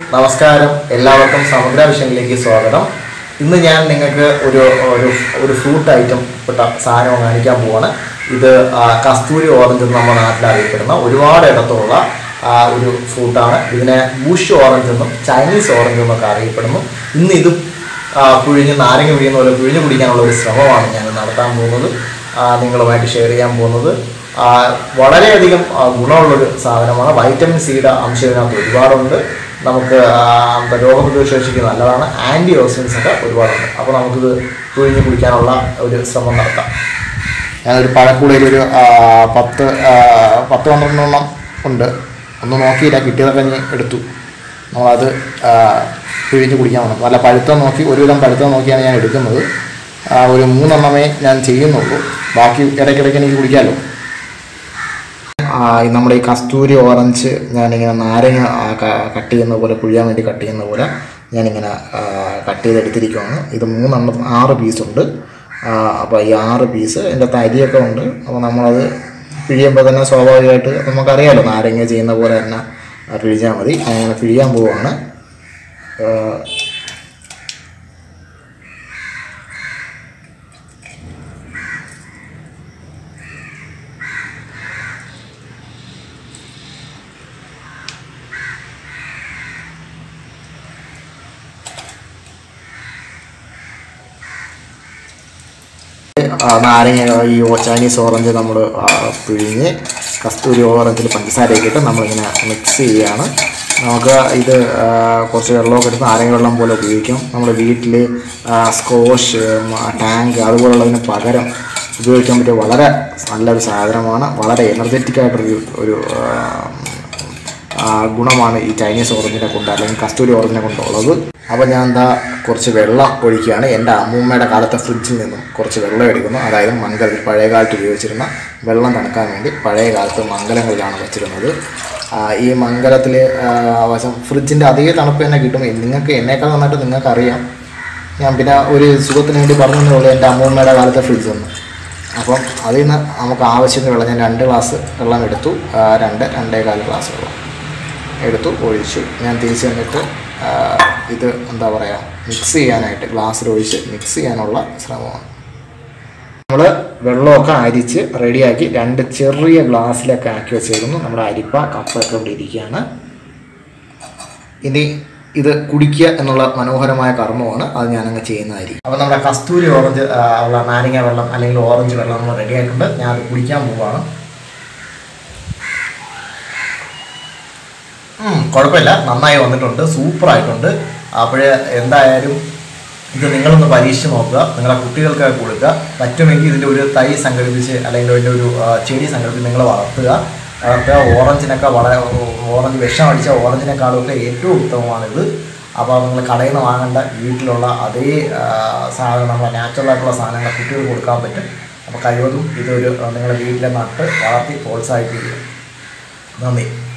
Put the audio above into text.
നമസ്കാരം, എല്ലാവർക്കും സമഗ്ര വിഷയങ്ങളിലേക്ക് സ്വാഗതം. ഇന്ന് ഞാൻ നിങ്ങൾക്ക് ഒരു ഫ്രൂട്ട് ഐറ്റം പെട്ട സാധനം കാണിക്കാൻ പോവാണ്. ഇത് കസ്തൂരി ഓറഞ്ച് എന്ന് നമ്മുടെ നാട്ടിൽ അറിയപ്പെടുന്ന ഒരുപാട് ഇടത്തുള്ള ഒരു ഫ്രൂട്ടാണ്. ഇതിനെ ബുഷ് ഓറഞ്ച് എന്നും ചൈനീസ് ഓറഞ്ച് എന്നൊക്കെ അറിയപ്പെടുന്നു. ഇന്ന് ഇത് പിഴിഞ്ഞ് നാരങ്ങ പിഴിയുന്ന പോലെ പിഴിഞ്ഞ് കുടിക്കാനുള്ള ഒരു ശ്രമമാണ് ഞാൻ നടത്താൻ പോകുന്നത്, നിങ്ങളുമായിട്ട് ഷെയർ ചെയ്യാൻ പോകുന്നത്. വളരെയധികം ഗുണമുള്ളൊരു സാധനമാണ്. വൈറ്റമിൻ സിയുടെ അംശം ഇതിനകത്ത് ഒരുപാടുണ്ട്. നമുക്ക് രോഗപ്രതിരോധ ശേഷിക്ക് നല്ലതാണ്. ആൻറ്റി ഓക്സിഡൻസ് ഒക്കെ ഒരുപാടുണ്ട്. അപ്പോൾ നമുക്കിത് പിഴിഞ്ഞ് കുടിക്കാനുള്ള ഒരു ശ്രമം നടത്താം. ഞാനൊരു പഴക്കൂടയിലൊരു 10-12 ഉണ്ട്. ഒന്ന് നോക്കിയില്ല, കിട്ടിയതൊക്കെ ഞാൻ എടുത്തു. നമ്മളത് പിഴിഞ്ഞ് കുടിക്കാൻ വേണം. നല്ല പഴുത്തം നോക്കി, ഒരുവിധം പഴുത്തം നോക്കിയാണ് ഞാൻ എടുക്കുന്നത്. ഒരു 3 ഞാൻ ചെയ്യുന്നുള്ളൂ. ബാക്കി ഇടയ്ക്കിടയ്ക്ക് എനിക്ക് കുടിക്കാമല്ലോ. നമ്മുടെ ഈ കസ്തൂരി ഓറഞ്ച് ഞാനിങ്ങനെ നാരങ്ങ കട്ട് ചെയ്യുന്ന പോലെ, പിഴിയാൻ വേണ്ടി കട്ട് ചെയ്യുന്ന പോലെ ഞാനിങ്ങനെ കട്ട് ചെയ്തെടുത്തിരിക്കുകയാണ്. ഇത് 6 പീസുണ്ട്. അപ്പോൾ ഈ 6 പീസ് എൻ്റെ തരിയൊക്കെ ഉണ്ട്. അപ്പോൾ നമ്മളത് പിഴിയുമ്പോൾ തന്നെ സ്വാഭാവികമായിട്ട് നമുക്കറിയാമല്ലോ, നാരങ്ങ ചെയ്യുന്ന പോലെ തന്നെ പിഴിഞ്ഞാൽ മതി. അങ്ങനെ പിഴിയാൻ പോവുകയാണ്. നാരങ്ങ ഈ ചൈനീസ് ഓറഞ്ച് നമ്മൾ പിഴിഞ്ഞ് കസ്തൂരി ഓറഞ്ചിൽ പഞ്ചസാരയൊക്കെ ഇട്ട് നമ്മളിങ്ങനെ മിക്സ് ചെയ്യുകയാണ്. നമുക്ക് ഇത് കുറച്ച് വെള്ളമൊക്കെ എടുത്ത് നാരങ്ങ വെള്ളം പോലെ ഉപയോഗിക്കാം. നമ്മുടെ വീട്ടിൽ സ്കോഷ്, ടാങ്ക് അതുപോലുള്ളതിന് പകരം ഉപയോഗിക്കാൻ പറ്റിയ വളരെ നല്ലൊരു സാധനമാണ്. വളരെ എനർജറ്റിക്കായിട്ടൊരു ഗുണമാണ് ഈ ചൈനീസ് ഓറഞ്ചിനെ കൊണ്ട്, അല്ലെങ്കിൽ കസ്തൂരി ഓറഞ്ചിനെ കൊണ്ടുള്ളത്. അപ്പോൾ ഞാൻ കുറച്ച് വെള്ളം ഒഴിക്കുകയാണ്. എൻ്റെ അമ്മൂമ്മയുടെ കാലത്തെ ഫ്രിഡ്ജിൽ നിന്നും കുറച്ച് വെള്ളം എടുക്കുന്നു. അതായത് മംഗലത്തിൽ പഴയ കാലത്ത് ഉപയോഗിച്ചിരുന്ന വെള്ളം തണുക്കാൻ വേണ്ടി പഴയ കാലത്ത് മംഗലങ്ങളിലാണ് വെച്ചിരുന്നത്. ഈ മംഗലത്തിൽ വശം ഫ്രിഡ്ജിൻ്റെ അതേ തണുപ്പ് തന്നെ കിട്ടും. നിങ്ങൾക്ക് എന്നേക്കാൾ നന്നായിട്ട് നിങ്ങൾക്കറിയാം. ഞാൻ പിന്നെ ഒരു സുഖത്തിന് വേണ്ടി പറഞ്ഞതേ എൻ്റെ അമ്മൂമ്മയുടെ കാലത്തെ ഫ്രിഡ്ജ് ഒന്ന്. അപ്പം അതിൽ നിന്ന് നമുക്ക് ആവശ്യത്തിന് വെള്ളം ഞാൻ 2 ഗ്ലാസ് വെള്ളം എടുത്തു. 2-2.25 ഗ്ലാസ് വെള്ളം എടുത്തു, ഒഴിച്ചു. ഞാൻ തിരിച്ച് വന്നിട്ട് ഇത് മിക്സ് ചെയ്യാനായിട്ട് ഗ്ലാസ്സിലൊഴിച്ച് മിക്സ് ചെയ്യാനുള്ള ശ്രമമാണ്. നമ്മൾ വെള്ളമൊക്കെ അരിച്ച് റെഡിയാക്കി 2 ചെറിയ ഗ്ലാസ്സിലൊക്കെ ആക്കി വെച്ചിരുന്നു. നമ്മുടെ അരിപ്പ കപ്പൊക്കെ ഇവിടെ ഇരിക്കുകയാണ്. ഇനി ഇത് കുടിക്കുക എന്നുള്ള മനോഹരമായ കർമ്മമാണ്. അത് ഞാനങ്ങ് ചെയ്യുന്നതായിരിക്കും. അപ്പോൾ നമ്മുടെ കസ്തൂരി ഓറഞ്ച് ഉള്ള നാരങ്ങ വെള്ളം അല്ലെങ്കിൽ ഓറഞ്ച് വെള്ളം നമ്മൾ റെഡി ആയിട്ടുണ്ട്. ഞാൻ അത് കുടിക്കാൻ പോവുകയാണ്. കുഴപ്പമില്ല, നന്നായി വന്നിട്ടുണ്ട്, സൂപ്പറായിട്ടുണ്ട്. അപ്പോൾ എന്തായാലും ഇത് നിങ്ങളൊന്ന് പരീക്ഷിച്ച് നോക്കുക. നിങ്ങളെ കുട്ടികൾക്കൊക്കെ കൊടുക്കുക. പറ്റുമെങ്കിൽ ഇതിൻ്റെ ഒരു തൈ സംഘടിപ്പിച്ച് അല്ലെങ്കിൽ ഇതിൻ്റെ ഒരു ചെടി സംഘടിപ്പിച്ച് നിങ്ങൾ വളർത്തുക. ഓറഞ്ച് വിഷം അടിച്ച ഓറഞ്ചിനെക്കാളൊക്കെ ഏറ്റവും ഉത്തമമാണിത്. അപ്പോൾ നിങ്ങൾ കടയിൽ നിന്ന് വാങ്ങേണ്ട, വീട്ടിലുള്ള അതേ സാധനം, നമ്മളെ നാച്ചുറലായിട്ടുള്ള സാധനങ്ങൾ കുട്ടികൾക്ക് കൊടുക്കാൻ പറ്റും. അപ്പോൾ കഴിവതും ഇതൊരു നിങ്ങളുടെ വീട്ടിലെ നട്ട് വളർത്തി പ്രോത്സാഹിപ്പിക്കുക. നന്ദി.